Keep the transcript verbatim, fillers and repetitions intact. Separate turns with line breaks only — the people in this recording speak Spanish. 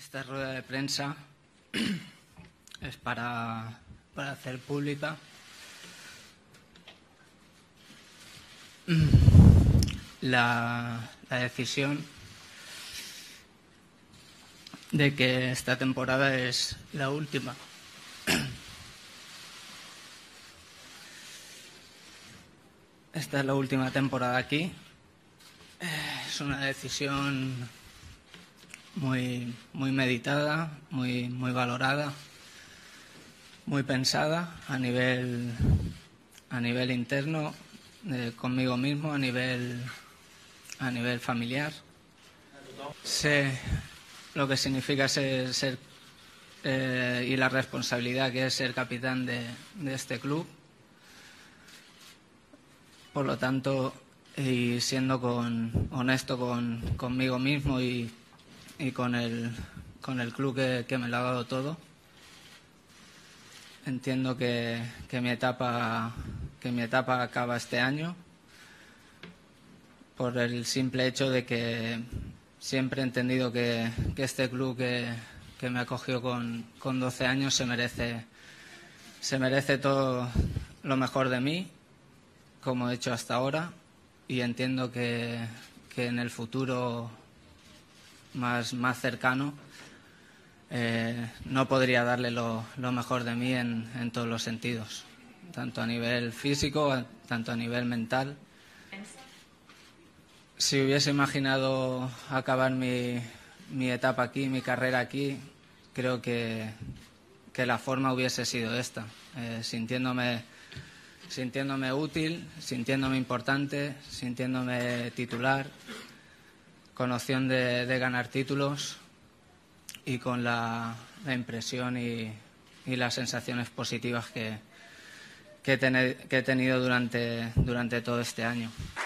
Esta rueda de prensa es para, para hacer pública la, la decisión de que esta temporada es la última. Esta es la última temporada aquí. Es una decisión muy, muy meditada, muy, muy valorada, muy pensada a nivel, a nivel interno, eh, conmigo mismo, a nivel, a nivel familiar. Sé lo que significa ser, ser eh, y la responsabilidad que es ser capitán de, de este club. Por lo tanto, y siendo con, honesto con, conmigo mismo y, y con, el, con el club que, que me lo ha dado todo, entiendo que, que, mi etapa, que mi etapa acaba este año por el simple hecho de que siempre he entendido que, que este club que, que me acogió con, con doce años se merece, se merece todo lo mejor de mí, como he hecho hasta ahora, y entiendo que, que en el futuro más, más cercano eh, no podría darle lo, lo mejor de mí en, en todos los sentidos, tanto a nivel físico, tanto a nivel mental. Si hubiese imaginado acabar mi, mi etapa aquí, mi carrera aquí, creo que, que la forma hubiese sido esta, eh, sintiéndome... sintiéndome útil, sintiéndome importante, sintiéndome titular, con opción de, de ganar títulos y con la, la impresión y, y las sensaciones positivas que, que, ten, que he tenido durante, durante todo este año.